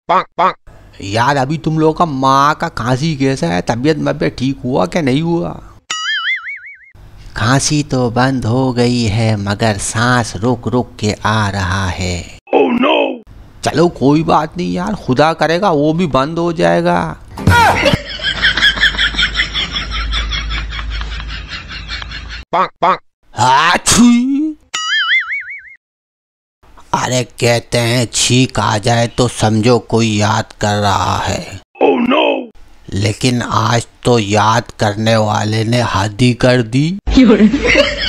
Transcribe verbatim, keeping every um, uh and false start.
पाक पाक। यार अभी तुम लोगों का माँ का खांसी कैसा है, तबीयत मबीयत ठीक हुआ क्या नहीं हुआ? खांसी तो बंद हो गई है मगर सांस रुक रुक के आ रहा है। oh, no! चलो कोई बात नहीं यार, खुदा करेगा वो भी बंद हो जाएगा। पाक पाक। अरे कहते हैं छींक आ जाए तो समझो कोई याद कर रहा है। oh, no! लेकिन आज तो याद करने वाले ने हद ही कर दी।